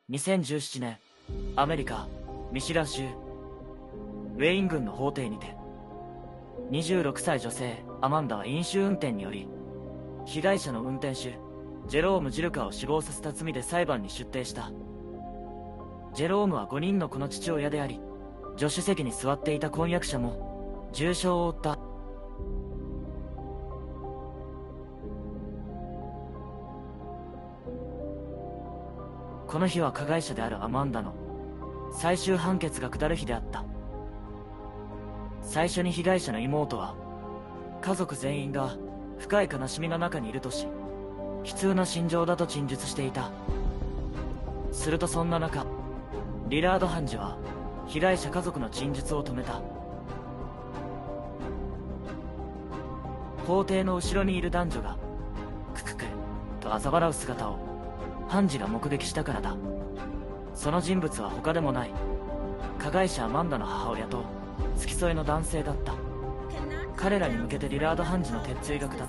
2017年、アメリカ、ミシガン州、ウェイン郡の法廷にて、26歳女性、アマンダは飲酒運転により、被害者の運転手、ジェローム・ジルカを死亡させた罪で裁判に出廷した。ジェロームは5人の子の父親であり、助手席に座っていた婚約者も、重傷を負った。この日は加害者であるアマンダの最終判決が下る日であった。最初に被害者の妹は、家族全員が深い悲しみの中にいるとし、悲痛な心情だと陳述していた。するとそんな中、リラード判事は被害者家族の陳述を止めた。法廷の後ろにいる男女がクククと嘲笑う姿を判事が目撃したからだ。その人物は他でもない加害者アマンダの母親と付き添いの男性だった。彼らに向けてリラード判事の鉄槌が下った。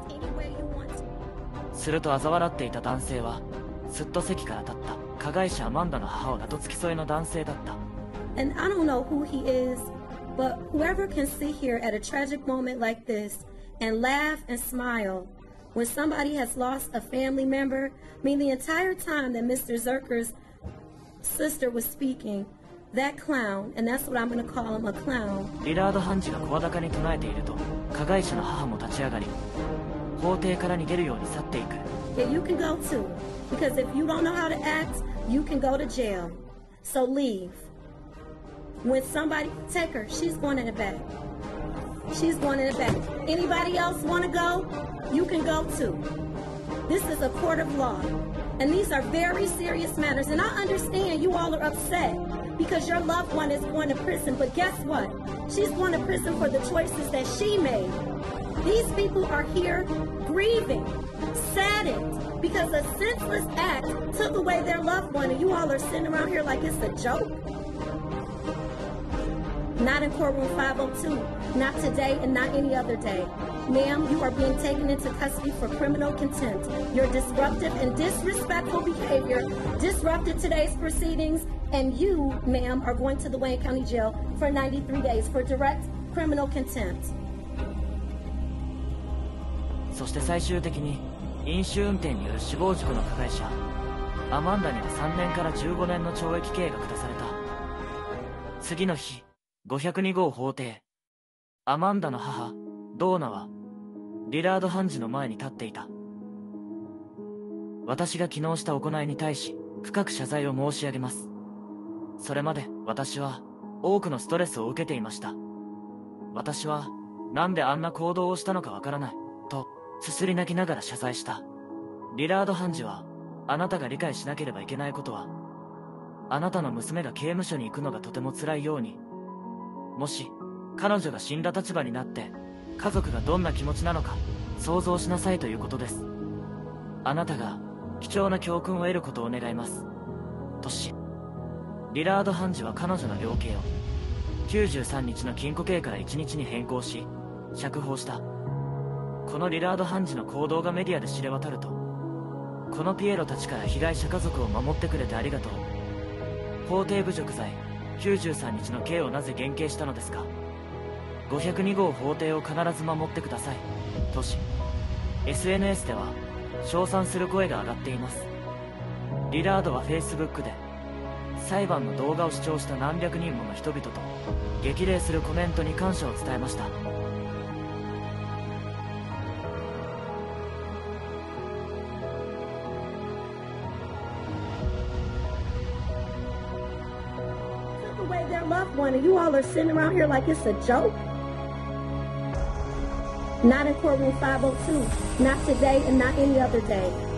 すると嘲笑っていた男性はすっと席から立った。加害者アマンダの母親と付き添いの男性だった。 And I don't know who he is, but whoever can sit here at a tragic moment like this and laugh and smile when somebody has lost a family member. I mean, the entire time that Mr. Zerker's sister was speaking, that clown, and that's what I'm going to call him, a clown. リラード判事が声高に唱えていると、加害者の母も立ち上がり、法廷から逃げるように去っていく。 Yeah, you can go too, because if you don't know how to act, you can go to jail. So leave. When somebody, take her, she's going in the back. She's going in the back. Anybody else want to go? You can go too. This is a court of law. And these are very serious matters. And I understand you all are upset because your loved one is going to prison. But guess what? She's going to prison for the choices that she made. These people are here grieving, saddened, because a senseless act took away their loved one. And you all are sitting around here like it's a joke. Not in courtroom 502, not today and not any other day. Ma'am, you are being taken into custody for criminal contempt. Your disruptive and disrespectful behavior disrupted today's proceedings, and you, ma'am, are going to the Wayne County Jail for 93 days for direct criminal contempt. そして最終的に飲酒運転による死亡事故の加害者アマンダには3年から15年の懲役刑が下された。次の日、502号法廷。アマンダの母、ドーナは、リラード判事の前に立っていた。私が昨日した行いに対し、深く謝罪を申し上げます。それまで私は、多くのストレスを受けていました。私は、なんであんな行動をしたのかわからない、と、すすり泣きながら謝罪した。リラード判事は、あなたが理解しなければいけないことは、あなたの娘が刑務所に行くのがとても辛いように、もし、彼女が死んだ立場になって、家族がどんな気持ちなのか、想像しなさいということです。あなたが、貴重な教訓を得ることを願います。とし、リラード判事は彼女の量刑を、93日の禁錮刑から1日に変更し、釈放した。このリラード判事の行動がメディアで知れ渡ると、このピエロたちから被害者家族を守ってくれてありがとう。法廷侮辱罪、93日の刑をなぜ減刑したのですか。502号法廷を必ず守ってください。とし、SNS では、称賛する声が上がっています。リラードは Facebook で、裁判の動画を視聴した何百人もの人々と、激励するコメントに感謝を伝えました。 Their loved one, and you all are sitting around here like it's a joke. Not in courtroom 502, not today and not any other day.